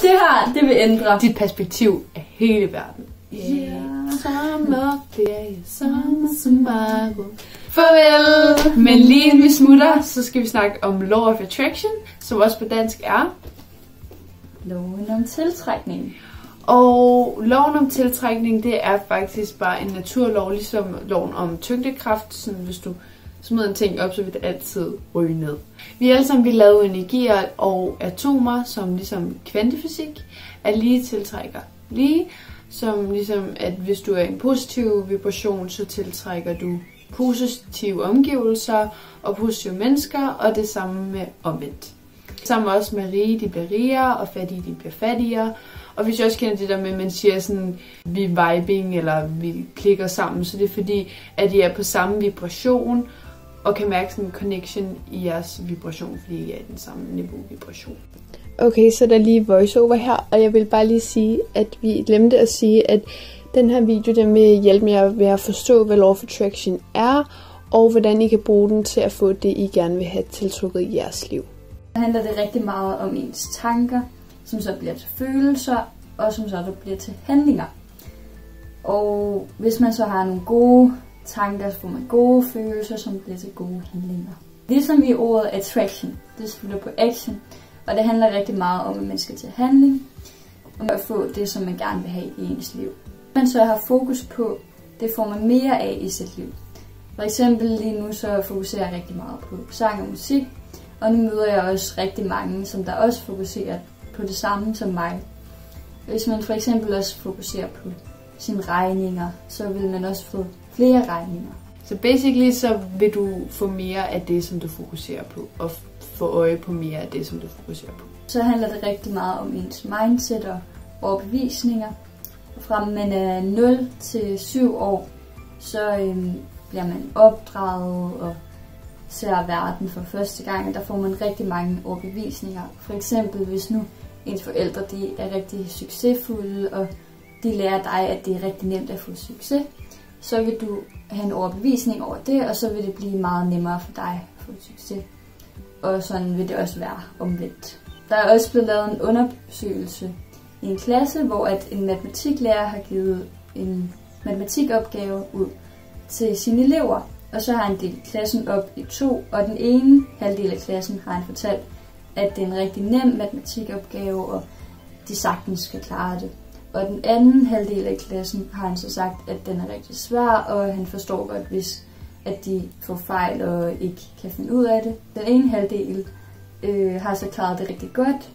Det her, det vil ændre dit perspektiv af hele verden. Farvel! Men lige inden vi smutter, så skal vi snakke om Law of Attraction, som også på dansk er loven om tiltrækning. Og loven om tiltrækning, det er faktisk bare en naturlov, ligesom loven om tyngdekraft. Sådan, hvis du smider en ting op, så vil det altid ryge ned. Vi alle sammen vil lave energier og atomer, som ligesom kvantefysik, er lige tiltrækker lige. Som ligesom, at hvis du er i en positiv vibration, så tiltrækker du positive omgivelser og positive mennesker, og det samme med omvendt. Sammen også med rige, de bliver rigere, og fattige, de bliver fattigere. Og hvis jeg også kender det der med, at man siger sådan, vi er vibing, eller vi klikker sammen, så det er fordi, at I er på samme vibration, og kan mærke sådan en connection i jeres vibration, fordi I er i den samme niveau vibration. Okay, så der er lige voiceover her, og jeg vil bare lige sige, at vi glemte at sige, at den her video, den vil hjælpe jer med at forstå, hvad Law of Attraction er, og hvordan I kan bruge den til at få det, I gerne vil have tiltrukket i jeres liv. Så handler det rigtig meget om ens tanker, som så bliver til følelser, og som så bliver til handlinger. Og hvis man så har nogle gode tanker, så får man gode følelser, som bliver til gode handlinger. Ligesom i ordet attraction, det spiller på action, og det handler rigtig meget om, at man skal til handling, og at få det, som man gerne vil have i ens liv. Man så har fokus på, det får man mere af i sit liv. For eksempel lige nu så fokuserer jeg rigtig meget på sang og musik, og nu møder jeg også rigtig mange, som der også fokuserer på det samme som mig. Hvis man for eksempel også fokuserer på sine regninger, så vil man også få flere regninger. Så basically så vil du få mere af det, som du fokuserer på, og få øje på mere af det, som du fokuserer på. Så handler det rigtig meget om ens mindset og overbevisninger. Fra man er 0 til 7 år, så bliver man opdraget og ser verden for første gang, og der får man rigtig mange overbevisninger. For eksempel hvis nu ens forældre de er rigtig succesfulde, og de lærer dig, at det er rigtig nemt at få succes, så vil du have en overbevisning over det, og så vil det blive meget nemmere for dig at få succes. Og sådan vil det også være omvendt. Der er også blevet lavet en undersøgelse i en klasse, hvor at en matematiklærer har givet en matematikopgave ud til sine elever. Og så har han delt klassen op i 2, og den ene halvdel af klassen har han fortalt, at det er en rigtig nem matematikopgave, og de sagtens skal klare det. Og den anden halvdel af klassen har han så sagt, at den er rigtig svær, og han forstår godt, hvis at de får fejl og ikke kan finde ud af det. Den ene halvdel har så klaret det rigtig godt,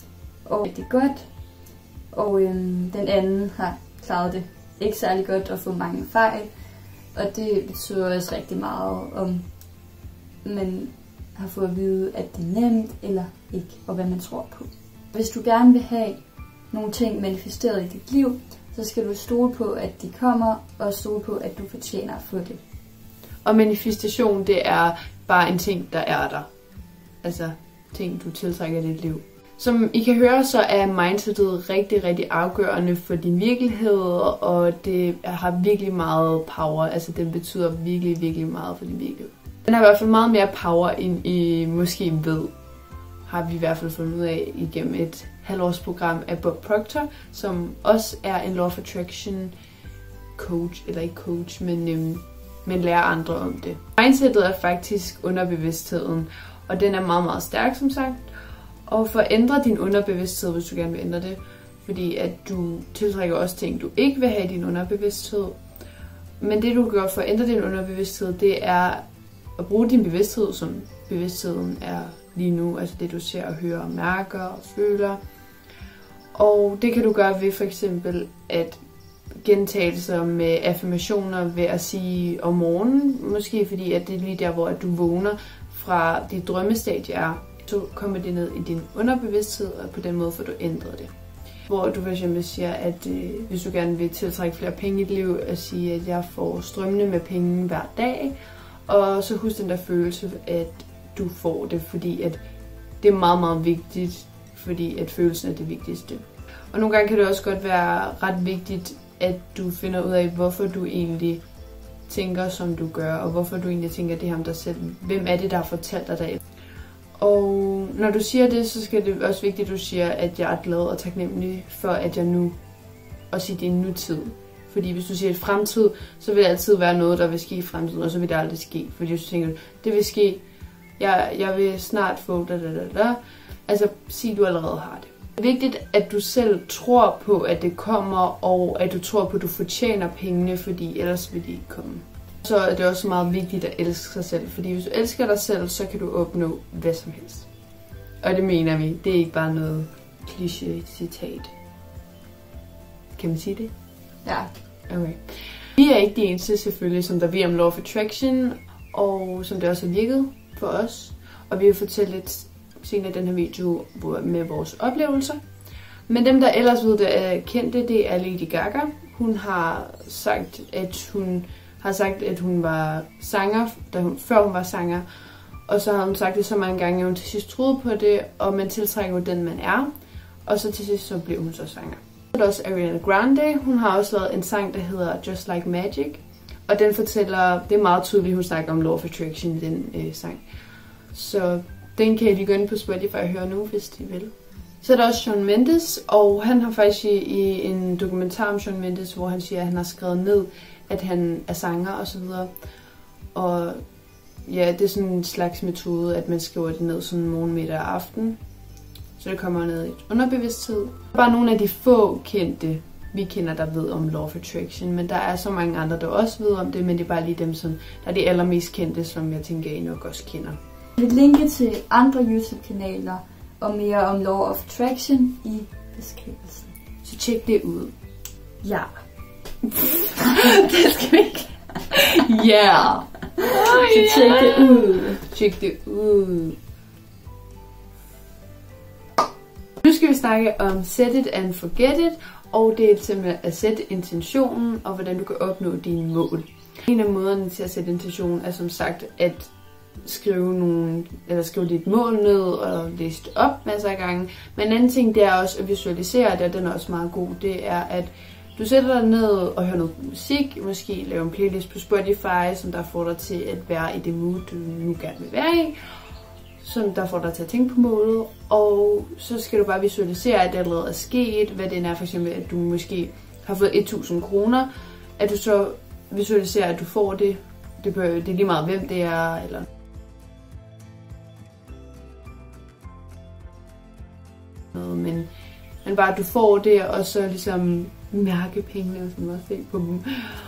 og den anden har klaret det ikke særlig godt og fået mange fejl. Og det betyder også rigtig meget, om man har fået at vide, at det er nemt eller ikke, og hvad man tror på. Hvis du gerne vil have nogle ting manifesteret i dit liv, så skal du stole på, at de kommer, og stole på, at du fortjener at få det. Og manifestation, det er bare en ting, der er der. Altså ting, du tiltrækker i dit liv. Som I kan høre, så er mindsetet rigtig, rigtig afgørende for din virkelighed, og det har virkelig meget power. Altså det betyder virkelig, virkelig meget for din virkelighed. Den har i hvert fald meget mere power, end I måske ved, har vi i hvert fald fundet ud af igennem et halvårsprogram af Bob Proctor, som også er en Law of Attraction coach, eller ikke coach, men lærer andre om det. Mindsetet er faktisk underbevidstheden, og den er meget, meget stærk, som sagt. Og for at ændre din underbevidsthed, hvis du gerne vil ændre det, fordi at du tiltrækker også ting, du ikke vil have i din underbevidsthed. Men det du gør for at ændre din underbevidsthed, det er at bruge din bevidsthed, som bevidstheden er lige nu. Altså det du ser og hører og mærker og føler. Og det kan du gøre ved for eksempel at gentagelser med affirmationer ved at sige om morgenen. Måske fordi at det er lige der, hvor du vågner fra dit drømmestadie er. Så kommer det ned i din underbevidsthed, og på den måde får du ændret det. Hvor du for eksempel siger, at hvis du gerne vil tiltrække flere penge i dit liv, at sige, at jeg får strømmende med penge hver dag, og så husk den der følelse, at du får det, fordi at det er meget, meget vigtigt, fordi at følelsen er det vigtigste. Og nogle gange kan det også godt være ret vigtigt, at du finder ud af, hvorfor du egentlig tænker, som du gør, og hvorfor du egentlig tænker det her om dig selv. Hvem er det, der har fortalt dig det? Og når du siger det, så skal det også vigtigt, at du siger, at jeg er glad og taknemmelig for, at jeg nu, også i din nutid. Fordi hvis du siger i fremtid, så vil det altid være noget, der vil ske i fremtiden, og så vil det aldrig ske. Fordi hvis du tænker, det vil ske, jeg vil snart få altså sig, at du allerede har det. Det er vigtigt, at du selv tror på, at det kommer, og at du tror på, at du fortjener pengene, fordi ellers vil de ikke komme. Så er det også meget vigtigt at elske sig selv, fordi hvis du elsker dig selv, så kan du opnå hvad som helst. Og det mener vi, det er ikke bare noget kliché-citat. Kan man sige det? Ja. Okay. Vi er ikke de eneste selvfølgelig, som der ved om Law of Attraction, og som det også har virket for os. Og vi vil fortælle lidt senere i den her video med vores oplevelser. Men dem, der ellers ved det er kendte, det er Lady Gaga. Hun har sagt, at hun var sanger, før hun var sanger. Og så har hun sagt det så mange gange, at hun til sidst troede på det, og man tiltrækker jo den, man er. Og så til sidst så blev hun så sanger. Så er der også Ariana Grande. Hun har også lavet en sang, der hedder Just Like Magic. Og den fortæller, det er meget tydeligt, hun snakker om Law of Attraction i den sang. Så den kan I lige gå ind på Spotify og høre nu, hvis de vil. Så er der også Shawn Mendes, og han har faktisk i en dokumentar om Shawn Mendes, hvor han siger, at han har skrevet ned, at han er sanger og så videre. Og ja, det er sådan en slags metode, at man skriver det ned sådan morgen, middag og aften. Så det kommer ned i underbevidsthed. Bare nogle af de få kendte, vi kender, der ved om Law of Attraction, men der er så mange andre, der også ved om det, men det er bare lige dem, som der er de allermest kendte, som jeg tænker, I nok også kender. Vi vil linke til andre YouTube-kanaler og mere om Law of Attraction i beskrivelsen. Så tjek det ud. Ja. Det skal vi ikke. Ja. Så tjek det ud. Tjek det ud. Nu skal vi snakke om set it and forget it, og det er simpelthen at sætte intentionen og hvordan du kan opnå dine mål. En af måderne til at sætte intention er som sagt at skrive dit mål ned og læse det op masser af gange. Men en anden ting, det er også at visualisere det, og den er også meget god. Det er, at du sætter dig ned og hører noget musik, måske lave en playlist på Spotify, som der får dig til at være i det mood, du nu gerne vil være i, som der får dig til at tænke på målet, og så skal du bare visualisere, at det allerede er sket, hvad det er, for eksempel, at du måske har fået 1.000 kroner, at du så visualiserer, at du får det. Det er lige meget, hvem det er, eller noget, men bare, at du får det, og så ligesom mærke pengene, som også se på dem.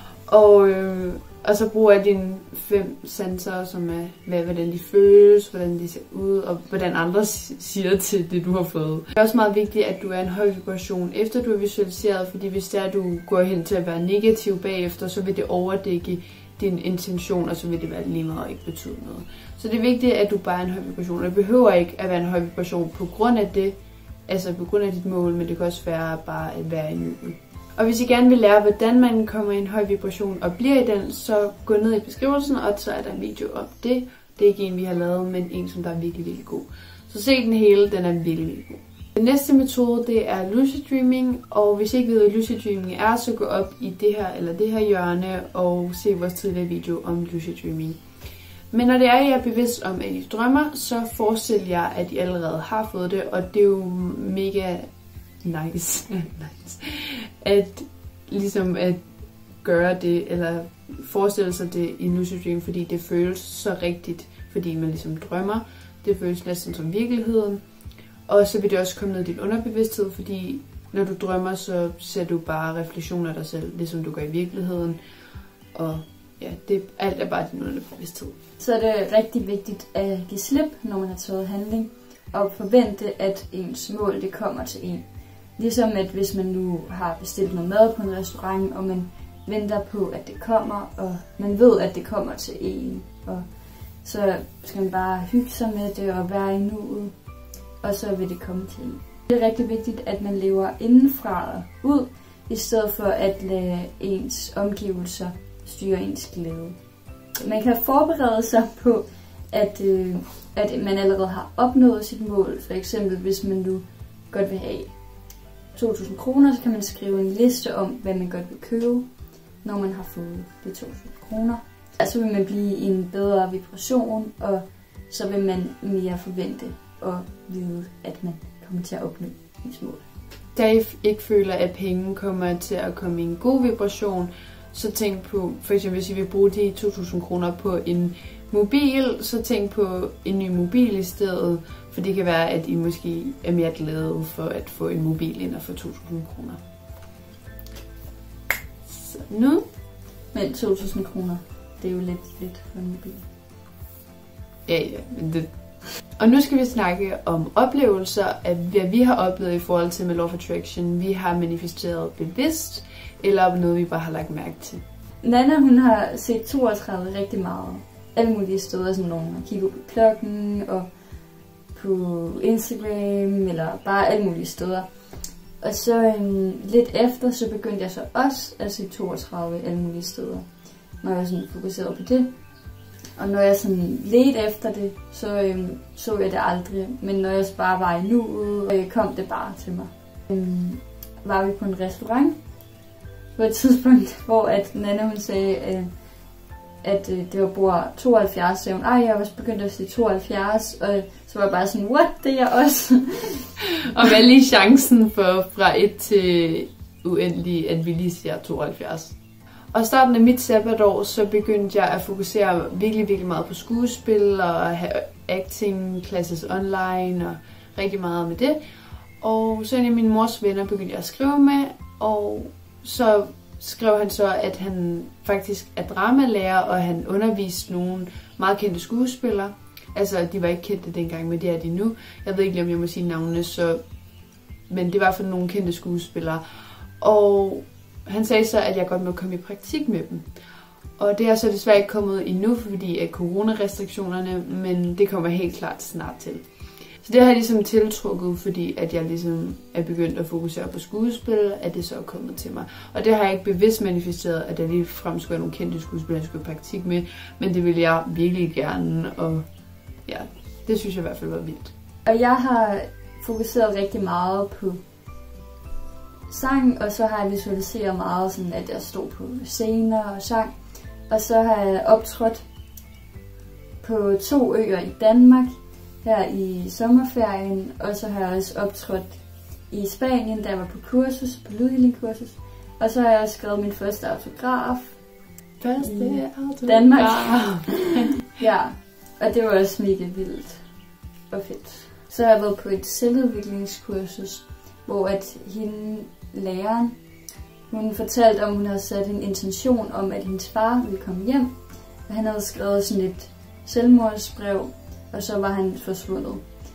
Og så bruger jeg dine 5 sanser, som er, hvordan de føles, hvordan de ser ud, og hvordan andre siger til det, du har fået. Det er også meget vigtigt, at du er en høj vibration, efter du er visualiseret, fordi hvis det er, at du går hen til at være negativ bagefter, så vil det overdække din intention, og så vil det være lige meget og ikke betyde noget. Så det er vigtigt, at du bare er en høj vibration, og det behøver ikke at være en høj vibration på grund af det, altså på grund af dit mål, men det kan også være bare at være i nuet. Og hvis I gerne vil lære, hvordan man kommer i en høj vibration og bliver i den, så gå ned i beskrivelsen, og så er der en video om det. Det er ikke en, vi har lavet, men en, som der er virkelig, virkelig god. Så se den hele, den er virkelig, virkelig god. Den næste metode, det er lucid dreaming, og hvis I ikke ved, hvad lucid dreaming er, så gå op i det her hjørne og se vores tidligere video om lucid dreaming. Men når det er, at jeg er bevidst om, at I drømmer, så forestil jer, at I allerede har fået det, og det er jo mega nice. At ligesom at gøre det, eller forestille sig det i lucid dream, fordi det føles så rigtigt, fordi man ligesom drømmer. Det føles næsten som virkeligheden. Og så vil det også komme ned i din underbevidsthed, fordi når du drømmer, så ser du bare refleksioner af dig selv, ligesom du gør i virkeligheden. Og ja, alt er bare din underbevidsthed. Så er det rigtig vigtigt at give slip, når man har taget handling, og forvente, at ens mål det kommer til en. Ligesom at hvis man nu har bestilt noget mad på en restaurant, og man venter på, at det kommer, og man ved, at det kommer til en. Og så skal man bare hygge sig med det og være i nuet, og så vil det komme til en. Det er rigtig vigtigt, at man lever indenfra og ud, i stedet for at lade ens omgivelser styre ens glæde. Man kan forberede sig på, at man allerede har opnået sit mål. For eksempel, hvis man nu godt vil have 2.000 kroner, så kan man skrive en liste om, hvad man godt vil købe, når man har fået de 2.000 kroner. Så vil man blive i en bedre vibration, og så vil man mere forvente og vide, at man kommer til at opnå ens mål. Da I ikke føler, at penge kommer til at komme i en god vibration, så tænk på, for eksempel hvis I vil bruge de 2.000 kroner på en mobil, så tænk på en ny mobil i stedet, for det kan være, at I måske er mere glade for at få en mobil end at få 2.000 kroner. Så nu. Men 2.000 kroner, det er jo lidt for en mobil. Ja, men det. Og nu skal vi snakke om oplevelser, at hvad vi har oplevet i forhold til med Law of Attraction. Vi har manifesteret bevidst, eller noget vi bare har lagt mærke til. Nana, hun har set 32 rigtig meget. Alle mulige steder, sådan nogle kigger på klokken, og på Instagram, eller bare alle mulige steder. Og så lidt efter, så begyndte jeg så også at se 32 alle mulige steder, når jeg sådan fokuserede på det. Og når jeg sådan ledte efter det, så jeg det aldrig. Men når jeg bare var i nuet, kom det bare til mig. Var vi på en restaurant på et tidspunkt, hvor at Nana hun sagde, at det var bord 72, så jeg var begyndt at sige 72, og så var jeg bare sådan, what, det er jeg også. Og hvad er lige chancen for fra 1 til uendelig, at vi lige siger 72? Og starten af mit sabbatår, så begyndte jeg at fokusere virkelig, virkelig meget på skuespil og have acting classes online og rigtig meget med det. Og så en af mine mors venner begyndte jeg at skrive med, og så skrev han så, at han faktisk er dramalærer, og han underviste nogle meget kendte skuespillere. Altså, de var ikke kendte dengang, men det er de nu. Jeg ved ikke lige, om jeg må sige navnene, men det var for nogle kendte skuespillere. Og han sagde så, at jeg godt må komme i praktik med dem. Og det er så desværre ikke kommet endnu, fordi af coronarestriktionerne, men det kommer helt klart snart til. Så det har jeg ligesom tiltrukket, fordi at jeg ligesom er begyndt at fokusere på skuespil, at det så er kommet til mig. Og det har jeg ikke bevidst manifesteret, at jeg lige frem skulle have nogle kendte skuespillere, jeg skulle i praktik med, men det ville jeg virkelig gerne, og ja, det synes jeg i hvert fald var vildt. Og jeg har fokuseret rigtig meget på sang, og så har jeg visualiseret meget, sådan at jeg stod på scener og sang. Og så har jeg optrådt på 2 øer i Danmark her i sommerferien, og så har jeg også optrådt i Spanien, da jeg var på kursus, på lydhealing-kursus. Og så har jeg også skrevet min første autograf i Danmark. Ja, og det var også mega vildt og fedt. Så har jeg været på et selvudviklingskursus, hvor at hende, læreren, hun fortalte om, hun havde sat en intention om, at hendes far ville komme hjem. Og han havde skrevet sådan et selvmordsbrev, og så var han forsvundet.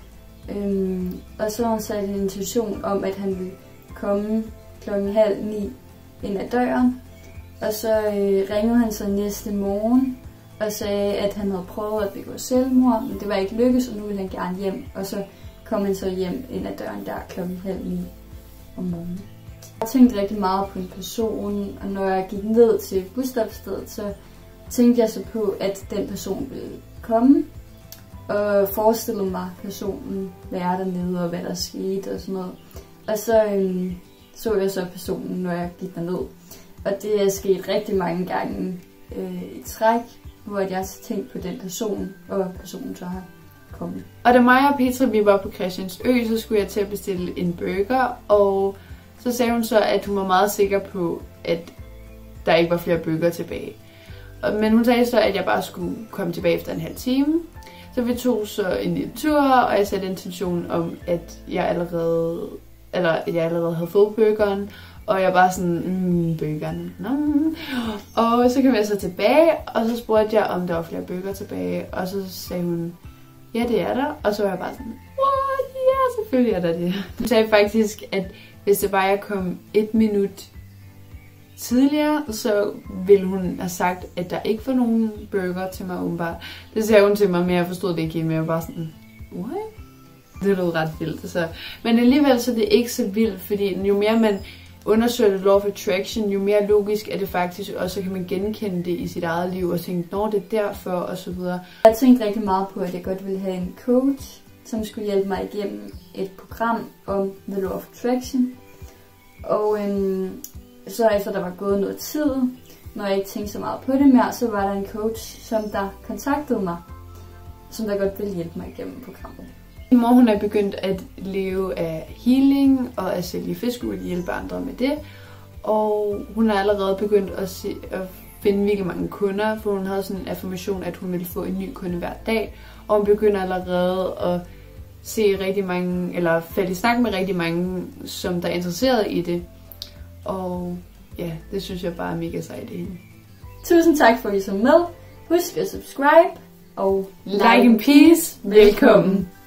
Og så havde hun sat en intention om, at han ville komme 8:30 ind ad døren. Og så ringede han så næste morgen og sagde, at han havde prøvet at begå selvmord, men det var ikke lykkedes, og nu ville han gerne hjem. Og så kom han så hjem ind ad døren der 8:30 om morgenen. Jeg tænkte rigtig meget på en person, og når jeg gik ned til busstopstedet, så tænkte jeg så på, at den person ville komme, og forestillede mig personen være dernede, og hvad der skete og sådan noget. Og så jeg så personen, når jeg gik derned. Og det er sket rigtig mange gange i træk, hvor jeg tænkte på den person, og personen så har kommet. Og da mig og Petra vi var på Christiansø, så skulle jeg til at bestille en burger, og så sagde hun så, at hun var meget sikker på, at der ikke var flere burger tilbage. Men hun sagde så, at jeg bare skulle komme tilbage efter en halv time. Så vi tog så en lille tur, og jeg satte intention om, at jeg allerede havde fået burgeren. Og jeg bare sådan, burgeren. Og så kom jeg så tilbage, og så spurgte jeg, om der var flere burger tilbage. Og så sagde hun, ja, det er der. Og så var jeg bare sådan, what? Ja, selvfølgelig er der det. Hun sagde faktisk, at hvis det bare jeg kom 1 minut tidligere, så ville hun have sagt, at der ikke var nogen burger til mig åbenbart. Det sagde hun til mig, men jeg forstod det ikke, men jeg var bare sådan, what? Det lød ret vildt. Så. Men alligevel så er det ikke så vildt, fordi jo mere man undersøger Law of Attraction, jo mere logisk er det faktisk, og så kan man genkende det i sit eget liv og tænke, nå, det er derfor, og så videre. Jeg tænkte rigtig meget på, at jeg godt ville have en coach, som skulle hjælpe mig igennem et program om The Law of Attraction. Og så efter der var gået noget tid, når jeg ikke tænkte så meget på det mere, så var der en coach, som der kontaktede mig. som der godt vil hjælpe mig igennem programmet. Min mor hun er begyndt at leve af healing og at sælge fiskehjul og hjælpe andre med det. Og hun er allerede begyndt at finde virkelig mange kunder, for hun havde sådan en affirmation, at hun ville få en ny kunde hver dag. Og hun begynder allerede at se rigtig mange, eller falde i snak med rigtig mange, som der er interesseret i det. Og ja, det synes jeg bare er mega sejt i hende. Tusind tak for at I så med. Husk at subscribe og Like and peace. Velkommen.